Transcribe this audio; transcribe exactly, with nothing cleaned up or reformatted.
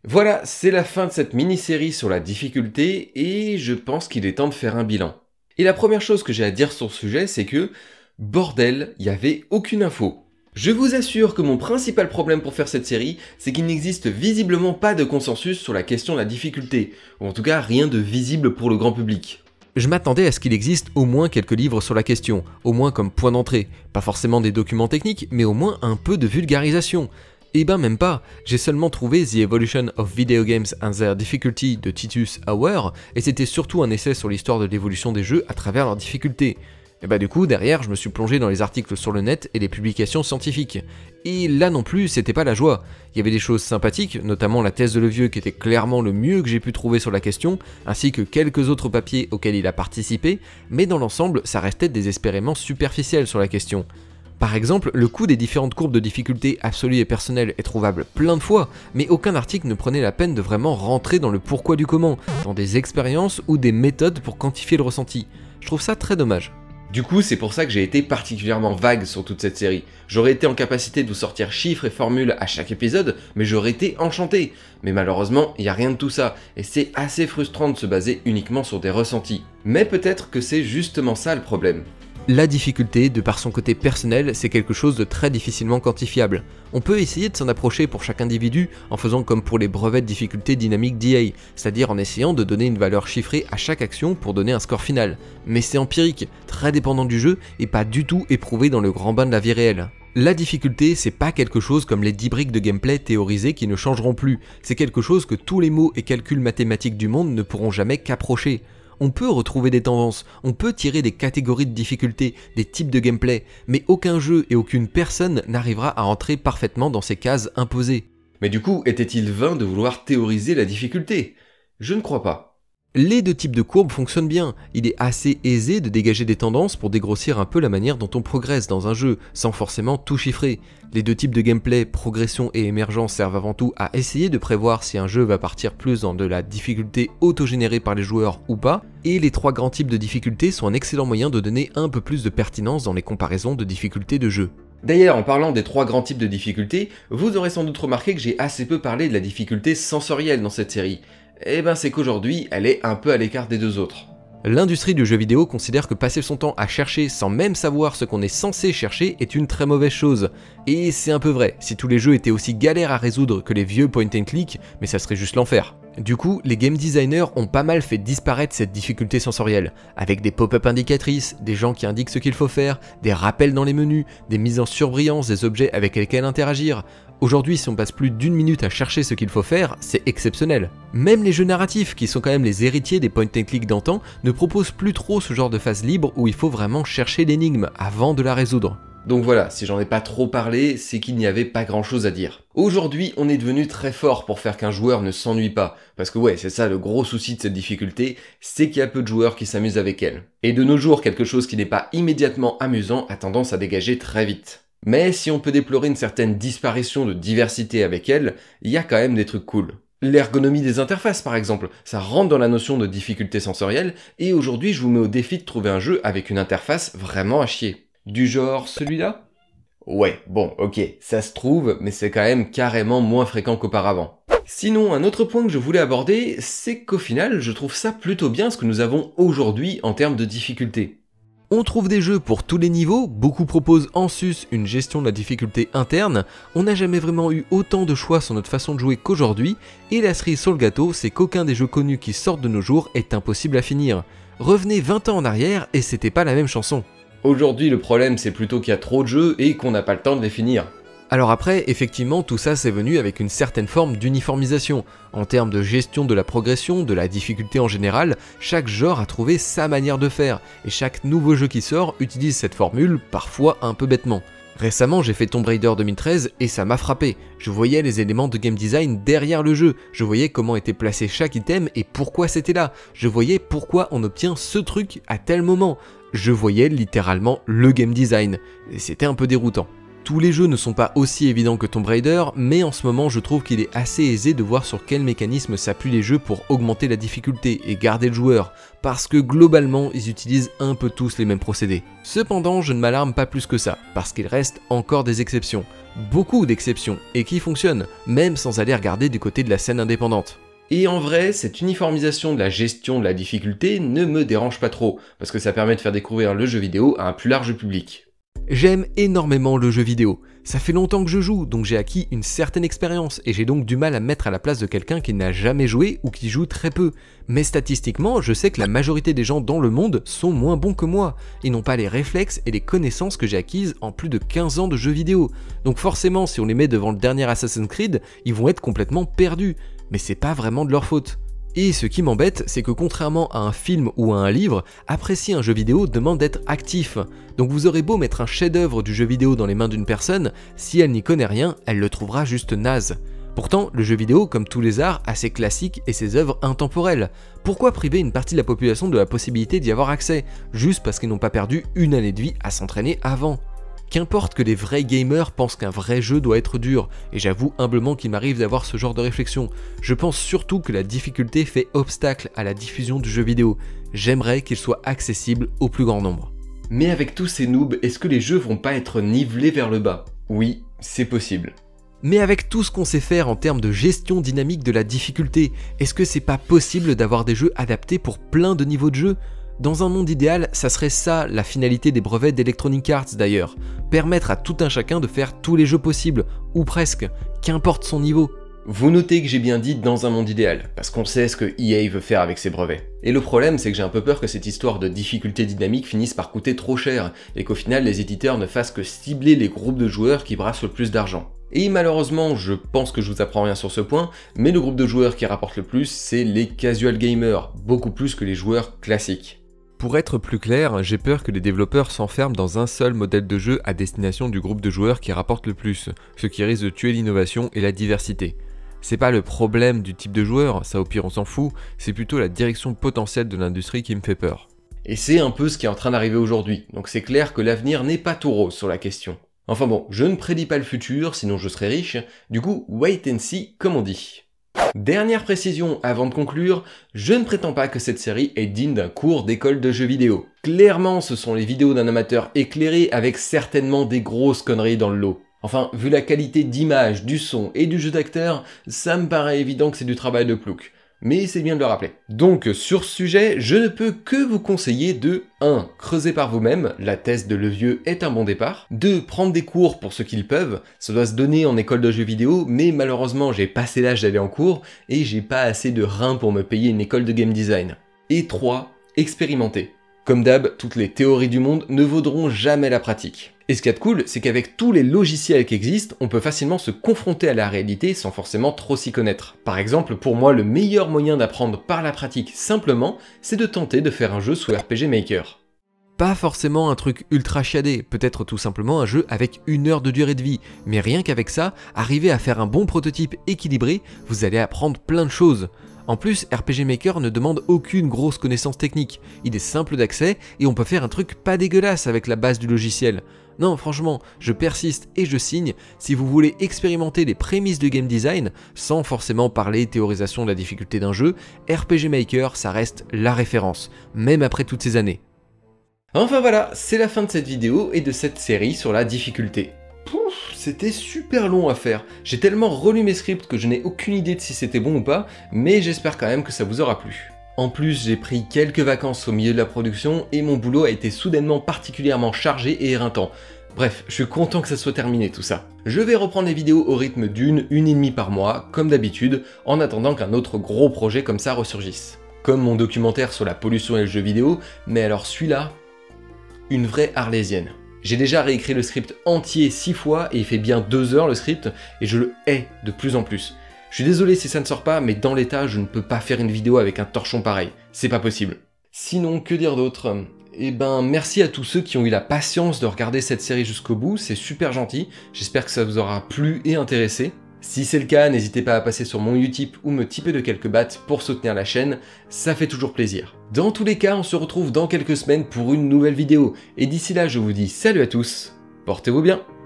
Voilà, c'est la fin de cette mini-série sur la difficulté et je pense qu'il est temps de faire un bilan. Et la première chose que j'ai à dire sur ce sujet, c'est que, bordel, il n'y avait aucune info. Je vous assure que mon principal problème pour faire cette série, c'est qu'il n'existe visiblement pas de consensus sur la question de la difficulté, ou en tout cas rien de visible pour le grand public. Je m'attendais à ce qu'il existe au moins quelques livres sur la question, au moins comme point d'entrée, pas forcément des documents techniques, mais au moins un peu de vulgarisation. Et ben même pas, j'ai seulement trouvé The Evolution of Video Games and Their Difficulty de Titus Auer, et c'était surtout un essai sur l'histoire de l'évolution des jeux à travers leurs difficultés. Et bah du coup, derrière, je me suis plongé dans les articles sur le net et les publications scientifiques. Et là non plus, c'était pas la joie. Il y avait des choses sympathiques, notamment la thèse de Levieux qui était clairement le mieux que j'ai pu trouver sur la question, ainsi que quelques autres papiers auxquels il a participé, mais dans l'ensemble, ça restait désespérément superficiel sur la question. Par exemple, le coût des différentes courbes de difficulté absolue et personnelle est trouvable plein de fois, mais aucun article ne prenait la peine de vraiment rentrer dans le pourquoi du comment, dans des expériences ou des méthodes pour quantifier le ressenti. Je trouve ça très dommage. Du coup, c'est pour ça que j'ai été particulièrement vague sur toute cette série. J'aurais été en capacité de vous sortir chiffres et formules à chaque épisode, mais j'aurais été enchanté. Mais malheureusement, il n'y a rien de tout ça, et c'est assez frustrant de se baser uniquement sur des ressentis. Mais peut-être que c'est justement ça le problème. La difficulté, de par son côté personnel, c'est quelque chose de très difficilement quantifiable. On peut essayer de s'en approcher pour chaque individu en faisant comme pour les brevets de difficulté dynamique D A, c'est-à-dire en essayant de donner une valeur chiffrée à chaque action pour donner un score final. Mais c'est empirique, très dépendant du jeu et pas du tout éprouvé dans le grand bain de la vie réelle. La difficulté, c'est pas quelque chose comme les dix briques de gameplay théorisées qui ne changeront plus, c'est quelque chose que tous les mots et calculs mathématiques du monde ne pourront jamais qu'approcher. On peut retrouver des tendances, on peut tirer des catégories de difficultés, des types de gameplay, mais aucun jeu et aucune personne n'arrivera à entrer parfaitement dans ces cases imposées. Mais du coup, était-il vain de vouloir théoriser la difficulté? Je ne crois pas. Les deux types de courbes fonctionnent bien, il est assez aisé de dégager des tendances pour dégrossir un peu la manière dont on progresse dans un jeu, sans forcément tout chiffrer. Les deux types de gameplay, progression et émergence, servent avant tout à essayer de prévoir si un jeu va partir plus dans de la difficulté auto-générée par les joueurs ou pas, et les trois grands types de difficultés sont un excellent moyen de donner un peu plus de pertinence dans les comparaisons de difficultés de jeu. D'ailleurs, en parlant des trois grands types de difficultés, vous aurez sans doute remarqué que j'ai assez peu parlé de la difficulté sensorielle dans cette série. Eh ben c'est qu'aujourd'hui, elle est un peu à l'écart des deux autres. L'industrie du jeu vidéo considère que passer son temps à chercher sans même savoir ce qu'on est censé chercher est une très mauvaise chose. Et c'est un peu vrai, si tous les jeux étaient aussi galères à résoudre que les vieux point and click, mais ça serait juste l'enfer. Du coup, les game designers ont pas mal fait disparaître cette difficulté sensorielle, avec des pop-up indicatrices, des gens qui indiquent ce qu'il faut faire, des rappels dans les menus, des mises en surbrillance des objets avec lesquels interagir. Aujourd'hui, si on passe plus d'une minute à chercher ce qu'il faut faire, c'est exceptionnel. Même les jeux narratifs, qui sont quand même les héritiers des point and click d'antan, ne proposent plus trop ce genre de phase libre où il faut vraiment chercher l'énigme avant de la résoudre. Donc voilà, si j'en ai pas trop parlé, c'est qu'il n'y avait pas grand chose à dire. Aujourd'hui, on est devenu très fort pour faire qu'un joueur ne s'ennuie pas, parce que ouais, c'est ça le gros souci de cette difficulté, c'est qu'il y a peu de joueurs qui s'amusent avec elle. Et de nos jours, quelque chose qui n'est pas immédiatement amusant a tendance à dégager très vite. Mais si on peut déplorer une certaine disparition de diversité avec elle, il y a quand même des trucs cool. L'ergonomie des interfaces par exemple, ça rentre dans la notion de difficulté sensorielle, et aujourd'hui je vous mets au défi de trouver un jeu avec une interface vraiment à chier. Du genre celui-là? Ouais, bon, ok, ça se trouve, mais c'est quand même carrément moins fréquent qu'auparavant. Sinon, un autre point que je voulais aborder, c'est qu'au final, je trouve ça plutôt bien ce que nous avons aujourd'hui en termes de difficulté. On trouve des jeux pour tous les niveaux, beaucoup proposent en sus une gestion de la difficulté interne, on n'a jamais vraiment eu autant de choix sur notre façon de jouer qu'aujourd'hui, et la cerise sur le gâteau, c'est qu'aucun des jeux connus qui sortent de nos jours est impossible à finir. Revenez vingt ans en arrière et c'était pas la même chanson. Aujourd'hui, le problème c'est plutôt qu'il y a trop de jeux et qu'on n'a pas le temps de les finir. Alors après, effectivement, tout ça c'est venu avec une certaine forme d'uniformisation. En termes de gestion de la progression, de la difficulté en général, chaque genre a trouvé sa manière de faire, et chaque nouveau jeu qui sort utilise cette formule, parfois un peu bêtement. Récemment, j'ai fait Tomb Raider deux mille treize et ça m'a frappé. Je voyais les éléments de game design derrière le jeu, je voyais comment était placé chaque item et pourquoi c'était là, je voyais pourquoi on obtient ce truc à tel moment. Je voyais littéralement le game design, et c'était un peu déroutant. Tous les jeux ne sont pas aussi évidents que Tomb Raider, mais en ce moment je trouve qu'il est assez aisé de voir sur quel mécanisme s'appuient les jeux pour augmenter la difficulté et garder le joueur, parce que globalement ils utilisent un peu tous les mêmes procédés. Cependant je ne m'alarme pas plus que ça, parce qu'il reste encore des exceptions, beaucoup d'exceptions, et qui fonctionnent, même sans aller regarder du côté de la scène indépendante. Et en vrai, cette uniformisation de la gestion de la difficulté ne me dérange pas trop, parce que ça permet de faire découvrir le jeu vidéo à un plus large public. J'aime énormément le jeu vidéo. Ça fait longtemps que je joue, donc j'ai acquis une certaine expérience, et j'ai donc du mal à me mettre à la place de quelqu'un qui n'a jamais joué ou qui joue très peu. Mais statistiquement, je sais que la majorité des gens dans le monde sont moins bons que moi. Ils n'ont pas les réflexes et les connaissances que j'ai acquises en plus de quinze ans de jeux vidéo. Donc forcément, si on les met devant le dernier Assassin's Creed, ils vont être complètement perdus. Mais c'est pas vraiment de leur faute. Et ce qui m'embête, c'est que contrairement à un film ou à un livre, apprécier un jeu vidéo demande d'être actif. Donc vous aurez beau mettre un chef-d'œuvre du jeu vidéo dans les mains d'une personne, si elle n'y connaît rien, elle le trouvera juste naze. Pourtant, le jeu vidéo, comme tous les arts, a ses classiques et ses œuvres intemporelles. Pourquoi priver une partie de la population de la possibilité d'y avoir accès, juste parce qu'ils n'ont pas perdu une année de vie à s'entraîner avant ? Qu'importe que les vrais gamers pensent qu'un vrai jeu doit être dur, et j'avoue humblement qu'il m'arrive d'avoir ce genre de réflexion. Je pense surtout que la difficulté fait obstacle à la diffusion du jeu vidéo. J'aimerais qu'il soit accessible au plus grand nombre. Mais avec tous ces noobs, est-ce que les jeux vont pas être nivelés vers le bas? Oui, c'est possible. Mais avec tout ce qu'on sait faire en termes de gestion dynamique de la difficulté, est-ce que c'est pas possible d'avoir des jeux adaptés pour plein de niveaux de jeu ? Dans un monde idéal, ça serait ça la finalité des brevets d'Electronic Arts d'ailleurs, permettre à tout un chacun de faire tous les jeux possibles, ou presque, qu'importe son niveau. Vous notez que j'ai bien dit dans un monde idéal, parce qu'on sait ce que E A veut faire avec ses brevets. Et le problème, c'est que j'ai un peu peur que cette histoire de difficulté dynamique finisse par coûter trop cher, et qu'au final les éditeurs ne fassent que cibler les groupes de joueurs qui brassent le plus d'argent. Et malheureusement, je pense que je vous apprends rien sur ce point, mais le groupe de joueurs qui rapporte le plus, c'est les casual gamers, beaucoup plus que les joueurs classiques. Pour être plus clair, j'ai peur que les développeurs s'enferment dans un seul modèle de jeu à destination du groupe de joueurs qui rapporte le plus, ce qui risque de tuer l'innovation et la diversité. C'est pas le problème du type de joueur, ça au pire on s'en fout, c'est plutôt la direction potentielle de l'industrie qui me fait peur. Et c'est un peu ce qui est en train d'arriver aujourd'hui, donc c'est clair que l'avenir n'est pas tout rose sur la question. Enfin bon, je ne prédis pas le futur, sinon je serai riche, du coup wait and see comme on dit. Dernière précision avant de conclure, je ne prétends pas que cette série est digne d'un cours d'école de jeux vidéo. Clairement, ce sont les vidéos d'un amateur éclairé avec certainement des grosses conneries dans le lot. Enfin, vu la qualité d'image, du son et du jeu d'acteur, ça me paraît évident que c'est du travail de plouc. Mais c'est bien de le rappeler. Donc sur ce sujet, je ne peux que vous conseiller de un Creuser par vous-même, la thèse de Levieux est un bon départ. deux Prendre des cours pour ceux qui le peuvent, ça doit se donner en école de jeux vidéo, mais malheureusement j'ai passé l'âge d'aller en cours, et j'ai pas assez de reins pour me payer une école de game design. Et trois Expérimenter. Comme d'hab, toutes les théories du monde ne vaudront jamais la pratique. Et ce qu'il y a de cool, c'est qu'avec tous les logiciels qui existent, on peut facilement se confronter à la réalité sans forcément trop s'y connaître. Par exemple, pour moi, le meilleur moyen d'apprendre par la pratique simplement, c'est de tenter de faire un jeu sous R P G Maker. Pas forcément un truc ultra chiadé, peut-être tout simplement un jeu avec une heure de durée de vie, mais rien qu'avec ça, arriver à faire un bon prototype équilibré, vous allez apprendre plein de choses. En plus, R P G Maker ne demande aucune grosse connaissance technique, il est simple d'accès et on peut faire un truc pas dégueulasse avec la base du logiciel. Non, franchement, je persiste et je signe, si vous voulez expérimenter les prémices de game design, sans forcément parler théorisation de la difficulté d'un jeu, R P G Maker, ça reste la référence, même après toutes ces années. Enfin voilà, c'est la fin de cette vidéo et de cette série sur la difficulté. Pouf, c'était super long à faire. J'ai tellement relu mes scripts que je n'ai aucune idée de si c'était bon ou pas, mais j'espère quand même que ça vous aura plu. En plus, j'ai pris quelques vacances au milieu de la production et mon boulot a été soudainement particulièrement chargé et éreintant. Bref, je suis content que ça soit terminé tout ça. Je vais reprendre les vidéos au rythme d'une, une et demie par mois, comme d'habitude, en attendant qu'un autre gros projet comme ça ressurgisse. Comme mon documentaire sur la pollution et le jeu vidéo, mais alors celui-là, une vraie arlésienne. J'ai déjà réécrit le script entier six fois et il fait bien deux heures le script et je le hais de plus en plus. Je suis désolé si ça ne sort pas, mais dans l'état, je ne peux pas faire une vidéo avec un torchon pareil. C'est pas possible. Sinon, que dire d'autre ? Eh ben, merci à tous ceux qui ont eu la patience de regarder cette série jusqu'au bout, c'est super gentil. J'espère que ça vous aura plu et intéressé. Si c'est le cas, n'hésitez pas à passer sur mon Utip ou me tiper de quelques bahts pour soutenir la chaîne, ça fait toujours plaisir. Dans tous les cas, on se retrouve dans quelques semaines pour une nouvelle vidéo, et d'ici là, je vous dis salut à tous, portez-vous bien.